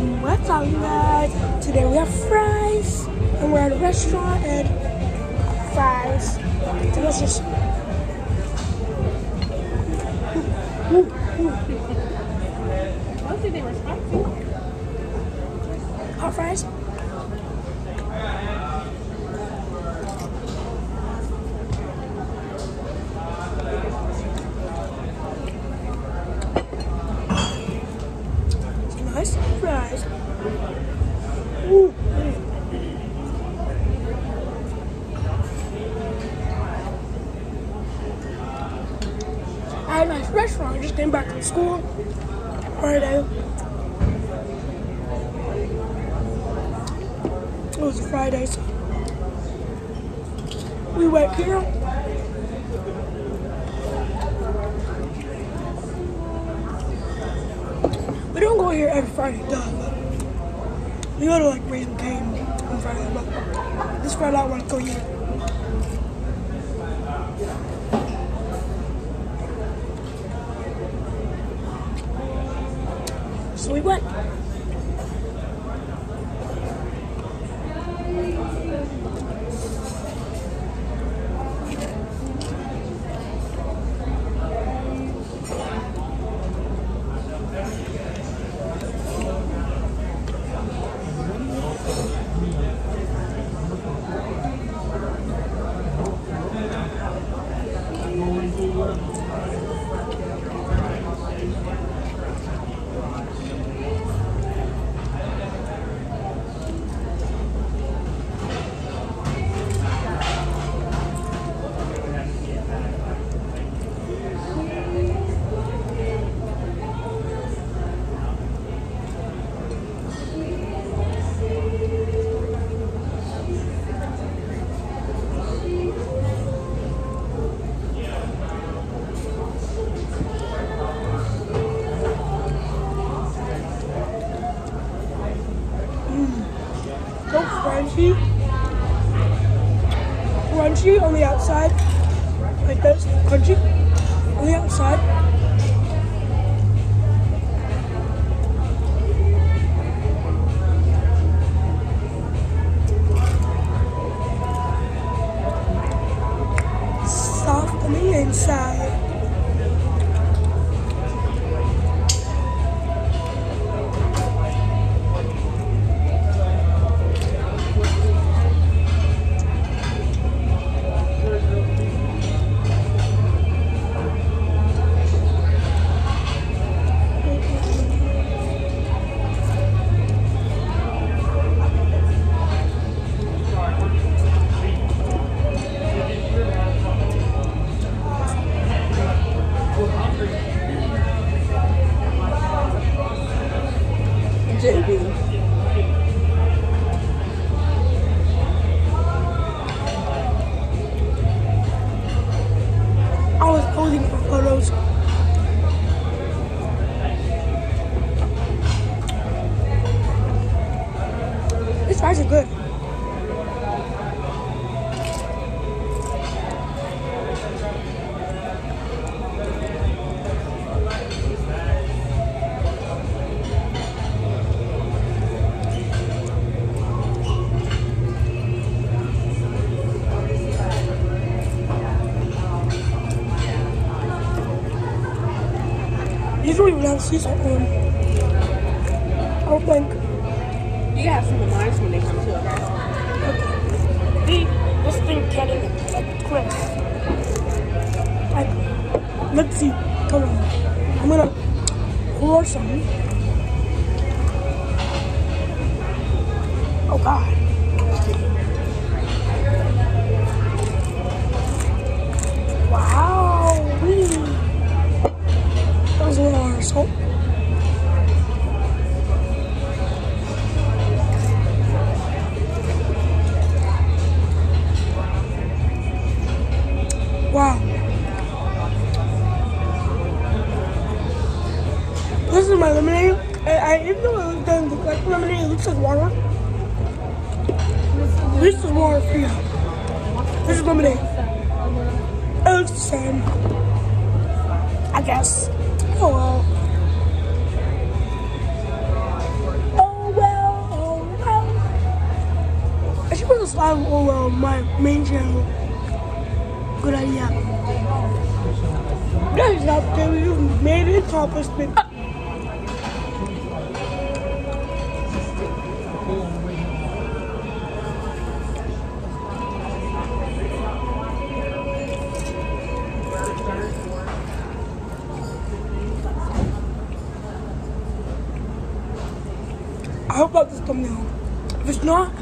What's up, guys? Today we have fries, and we're at a restaurant and fries. Delicious. Mostly they were spicy. Hot fries. Nice fries. Ooh. I had a nice restaurant. I just came back from school Friday. It was a Friday, so we went here. We don't go here every Friday, duh. We go to like Raising Cane on Friday, but this Friday I want to go here. So we went. So crunchy on the outside, like this, crunchy on the outside. Soft on the inside. I was posing for photos. These fries are good. These don't even have sea salt on them. I don't think. You have some of mine when they come to it. Okay. This thing can't even like crisp. Like, let's see. Come on. I'm gonna pour some. Oh God. Wow. That was a little hard salt. Wow. This is my lemonade. Even though it doesn't look like lemonade, it looks like water. This is water for you. This is lemonade. It looks the same. I guess. Oh well. Oh 5 over my main channel. Good idea. Guys, out there, you've made an accomplishment. I hope about this thumbnail. If it's not,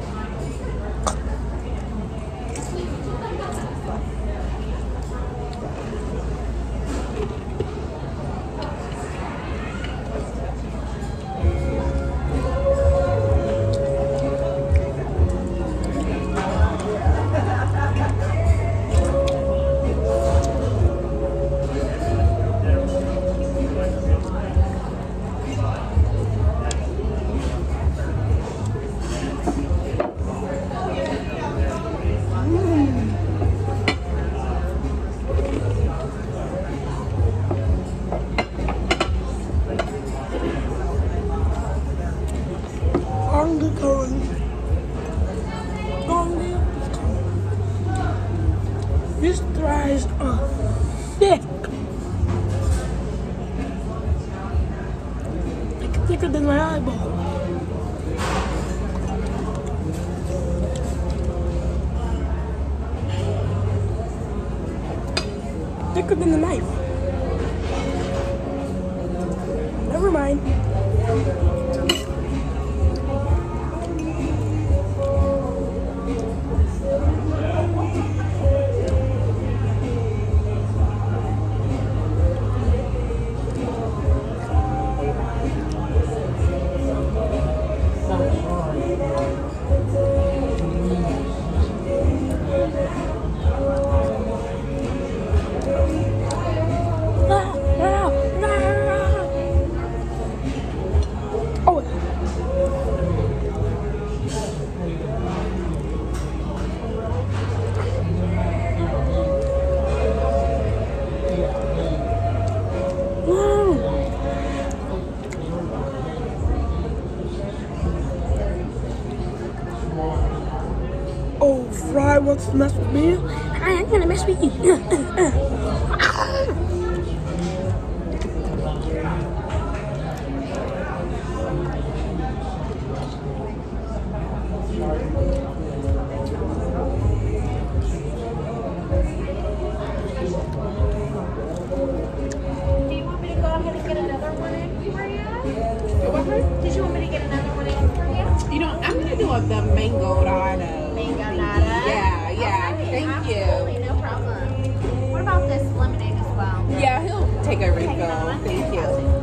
these fries are thick. Like thicker than my eyeball. Thicker than the knife. Never mind. Oh, Fry wants to mess with me. I ain't gonna mess with you. Do you want me to go ahead and get another one in for you? Did you want me to get another one in for you? You know, I'm gonna do the mango nada. Mango nada? Yeah, yeah. Okay, Thank absolutely, you. no problem. What about this lemonade as well? Yeah, he'll take a refill. another one? Thank you.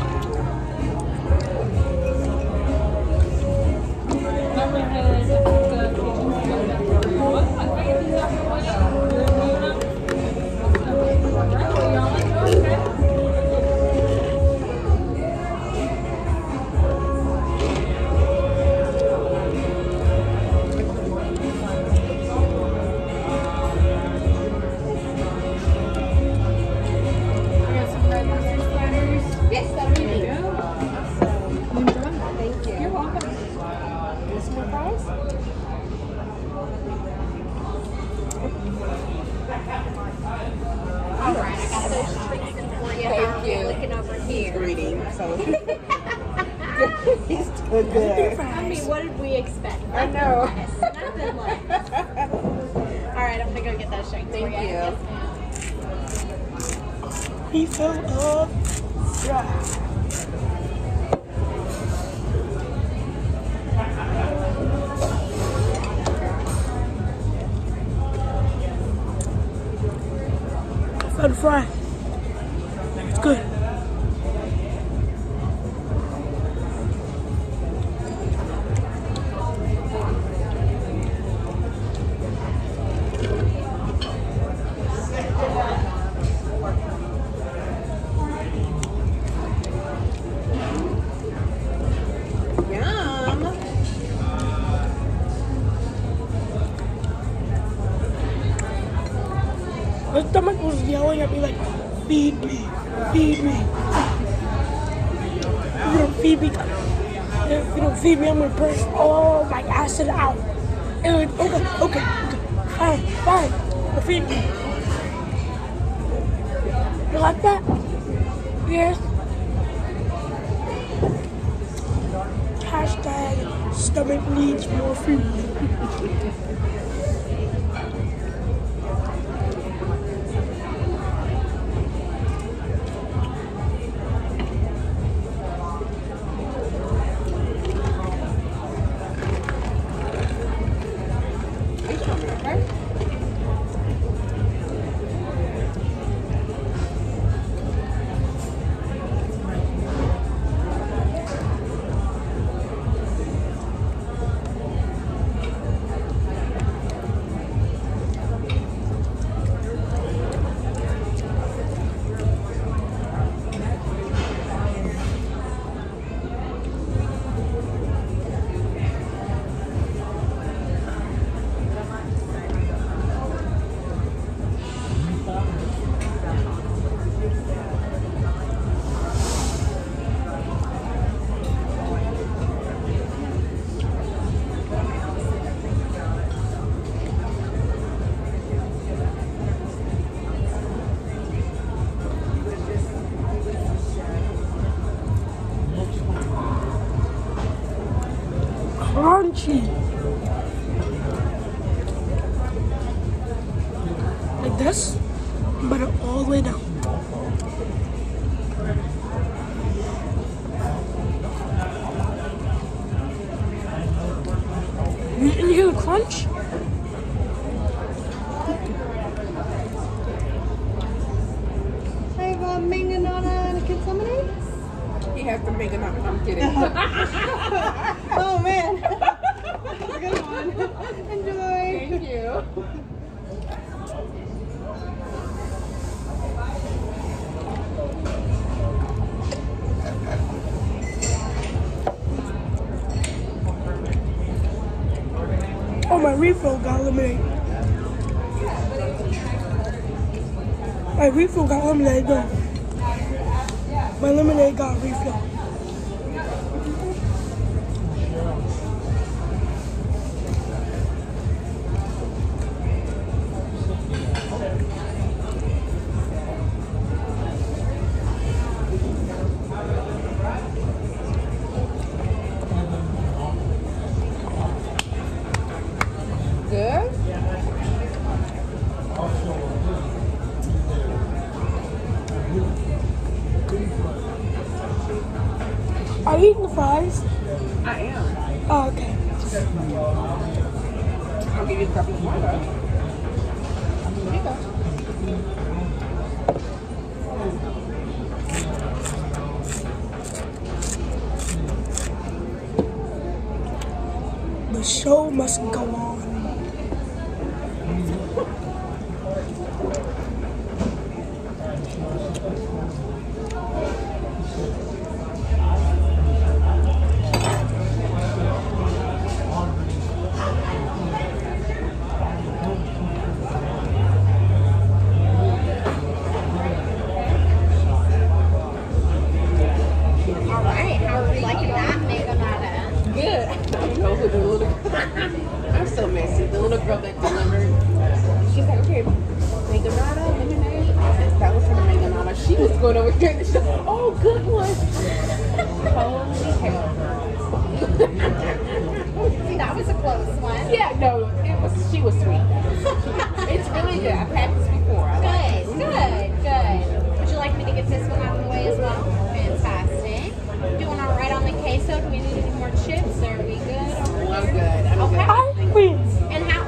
Yes, that'll be me. Awesome. Thank you. You're welcome. This more fries? All right, I got those treats in for you. Thank you. Looking over He's here. greedy, so he's still good. I mean, what did we expect? I know. Nothing less. All right, I'm gonna go get those shakes for you. Thank you. Yes, ma'am. Refill of Fry. Fun fry. It's good. Yum. My stomach was yelling at me like, feed me, feed me. If you don't feed me, I'm gonna burst all my acid out. And okay. Fine. I'll feed you. You like that? Yes. Hashtag stomach needs more food. Crunchy. Like this, but all the way down. You hear the crunch? I have a manganata and a kid lemonade. He has to make it up. I'm kidding. Oh man. Good one. Enjoy. Thank you. Oh, my refill got eliminated. My refill got eliminated, no. My lemonade got refilled. Good. Are you eating the fries? I am. Oh, okay. I'll give you a couple more though. Here you go. The show must go on. All right, how are we liking that mangonada? Good. I know who the little. I'm so messy. The little girl that delivered. She's like, okay, mangonada, lemonade. And that was for the mangonada. She was going over here and she's like, oh, good one. Holy hell. That was a close one. Yeah, no, it was. She was sweet. It's really good. I've had this before. I like Good, it. good. Would you like me to get this one out of the way as well? Fantastic. Doing all right on the queso. Do we need any more chips? Are we good? Oh, I'm good. I'm Okay. I win. And how?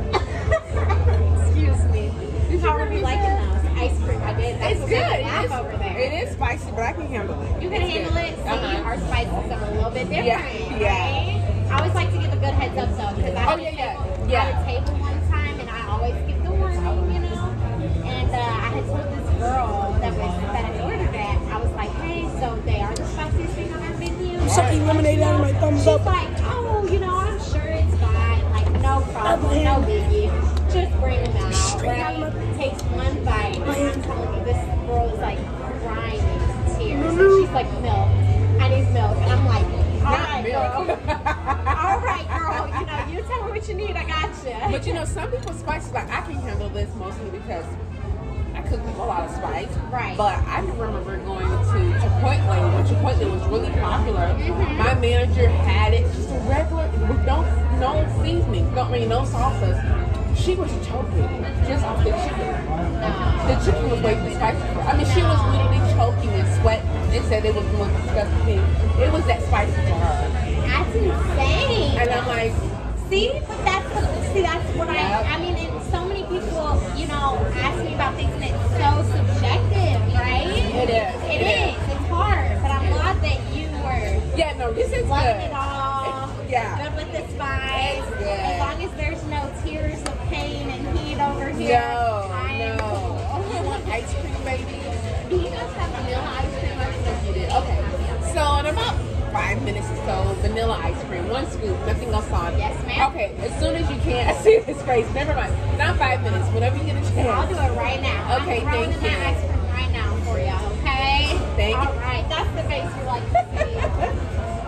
Excuse me. How are we liking those? Ice cream. I did. That's It's what good. made me laugh over there. It is spicy, but I can handle it. You can It's handle good. it. See, our spices are a little bit different, Yeah, right? I always like to give a good heads up though, because I had yeah. a table one time, and I always give the warning, you know. And I had told this girl that had ordered that, I was like, hey, so they are the spiciest thing on our menu. Sucking lemonade out of my thumbs She's up. like, oh, you know, I'm sure it's fine. Like, no problem, no biggie. Just bring them out, Straight out right? of my- Takes one bite, and I'm telling you, this girl is like crying in tears. Mm-hmm. And she's like, milk. I need milk. And I'm like, all Not right, milk. girl. All right, girl. You know, you tell me what you need. I gotcha. But you know, some people spices like I can handle this mostly because I cook with a lot of spice. Right. But I remember going to Chipotle when Chipotle was really popular. My manager had it just a regular with no seasoning, no sauces. She was choking just off the chicken. The chicken was way too spicy for her. I mean, she was literally choking and sweat and said it was the most disgusting thing. It was that spicy to her. That's insane. And I'm like, see, but that's what I mean, and so many people, you know, ask me about things and it's so subjective, right? It is. It is. It's hard, but I'm glad that you were yeah, no, this is loving good. it all. Yeah. Good with the spice. It's good. As long as there's no tears of pain and heat over here. No. You want ice cream, baby? Do you guys have vanilla ice cream? I don't know if you did. Okay. So in about 5 minutes or so, vanilla ice cream, 1 scoop, nothing else on. Yes, ma'am. Okay, as soon as you can. I see his face. Never mind. Not 5 minutes. Whenever you get a chance. I'll do it right now. Okay, I'm throwing thank in you. that ice cream right now for you, okay? Thank you. All right, that's the face you like to see.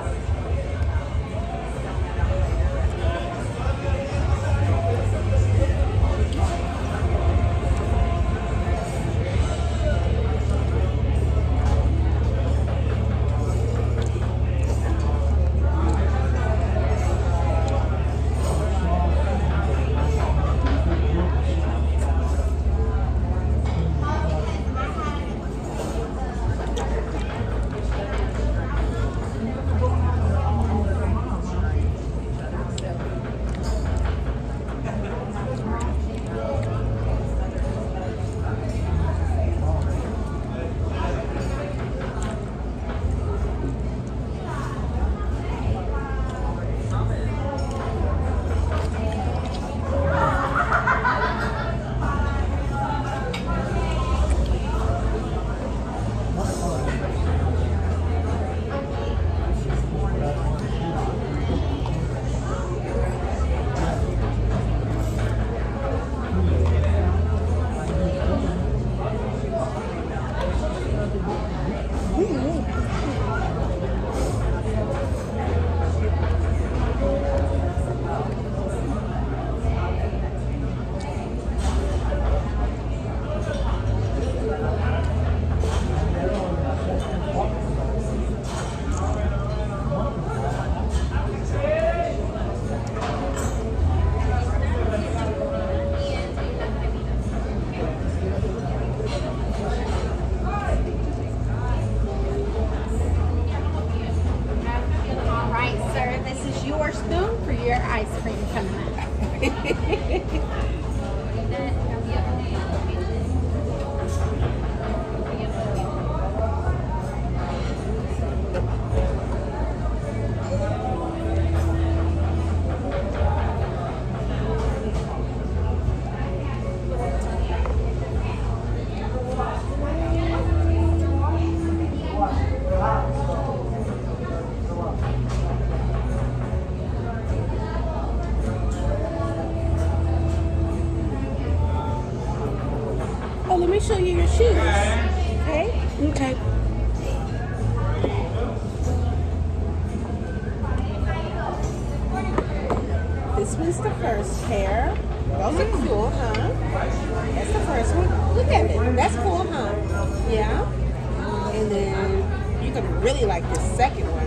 Let me show you your shoes. Okay? Okay. This one's the first pair. Those are cool, huh? That's the first one. Look at it. That's cool, huh? Yeah. And then you're gonna really like this second one.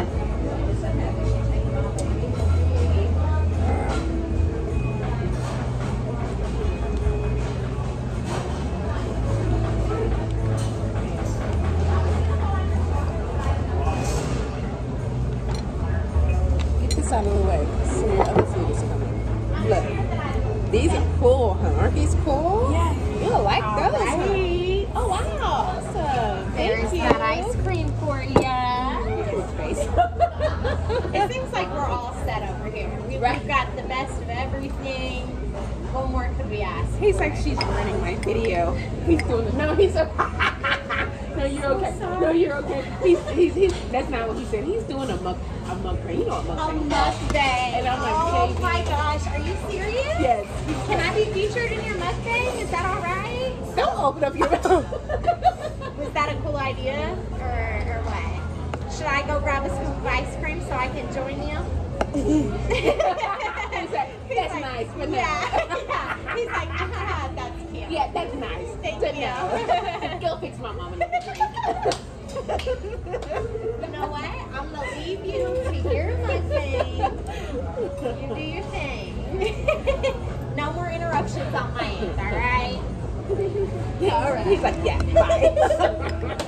Out of the way. So your other food is coming. Look. These are cool, huh? Aren't these cool? Yeah. You'll like those, Right. huh? Oh, wow. Awesome. There's Thank you. that ice cream for you. His face. It seems like we're all set over here. We've got the best of everything. What more could we ask? He's like, she's running my video. He's doing it. No, he's a... No, you're okay. No, you're okay. He's that's not what he said. He's doing a mukbang. You know what A mukbang. mukbang. And I'm like, oh baby. my gosh, are you serious? Yes. Can I be featured in your mukbang? Is that all right? Don't open up your mouth. Was that a cool idea or what? Should I go grab a scoop of ice cream so I can join you? He's like, That's nice, but no. Yeah. He's like, haha, that's cute. Yeah, that's nice. Thank to you. know. Go fix my mom another drink. You know what? I'm gonna leave you to your mukbang. You do your thing. No more interruptions on my end, alright? Yeah, all right. He's like, yeah, bye.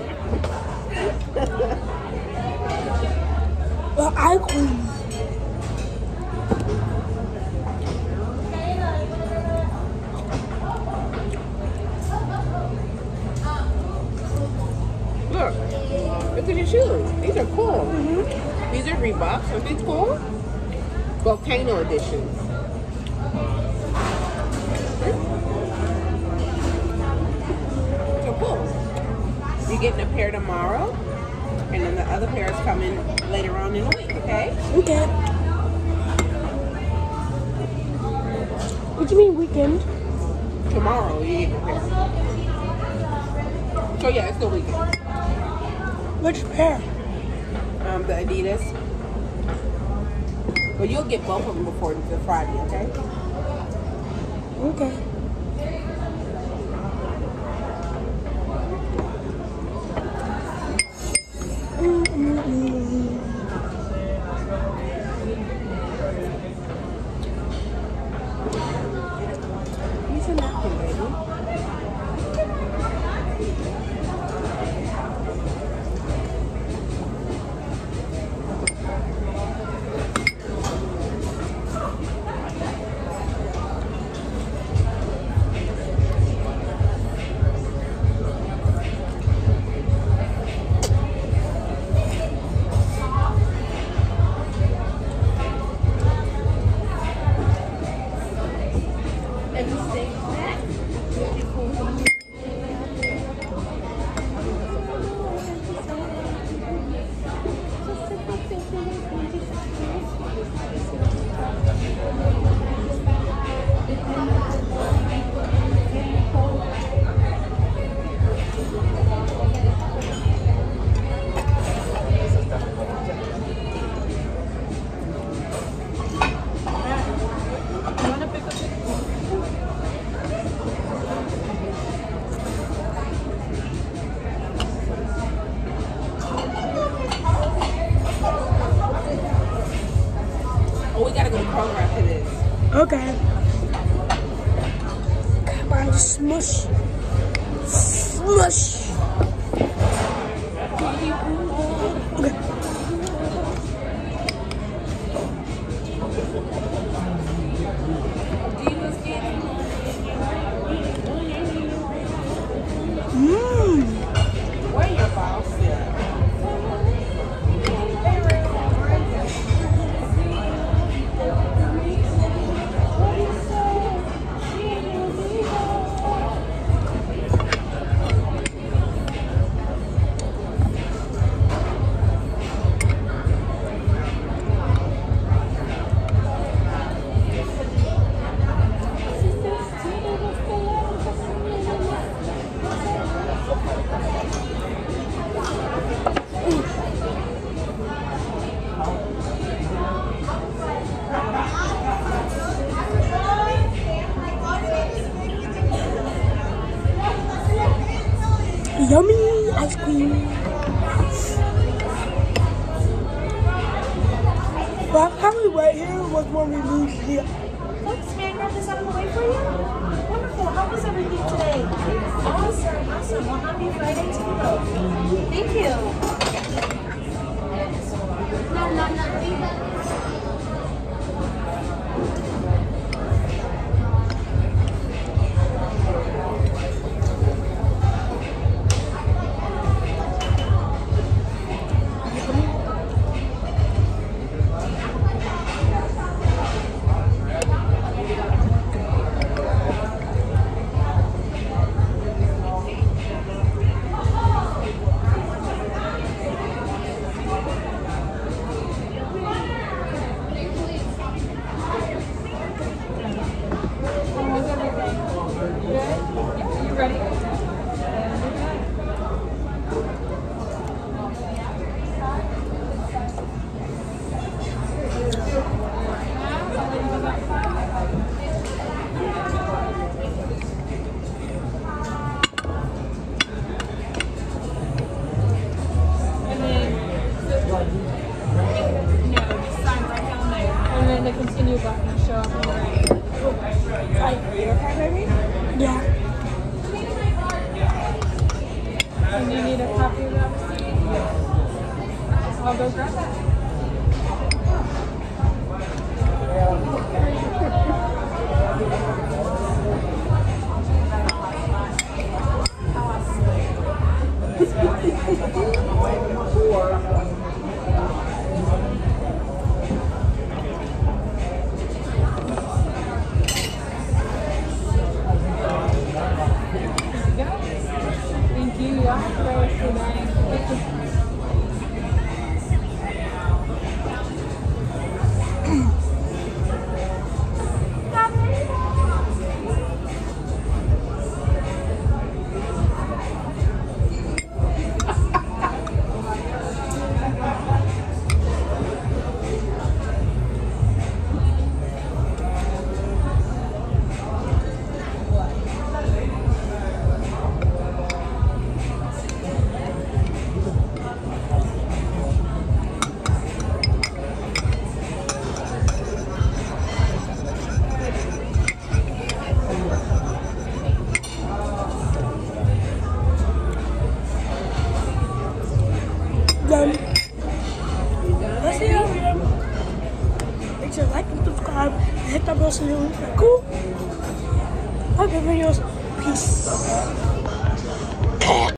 Well, I queen. Look at your shoes. These are cool. These are Reeboks. Are these cool? Volcano editions. So cool. You're getting a pair tomorrow, and then the other pair is coming later on in the week, okay? Okay. What do you mean weekend? Tomorrow you get the pair. So yeah, it's the weekend. Which pair? The Adidas. But you'll get both of them before the Friday, okay? Okay. Use a napkin, baby. Oh, we gotta go to Kroger after this. Okay. Come on, smush. Smush. Okay. Where your boss at? Yummy ice cream. Well, probably right here was when we moved here. Thanks, man. Grab this out of the way for you. Wonderful. How was everything today? Awesome. Awesome. Well, happy Friday to you. Thank you. the continue button to show up on the right. Okay, baby? Yeah. And you need a copy of that receipt? I'll go grab that. Thank you. Y'all have to go with today. Done. That's the video. Make sure to like and subscribe and hit that bell so you don't miss that. Cool. Other videos. Peace.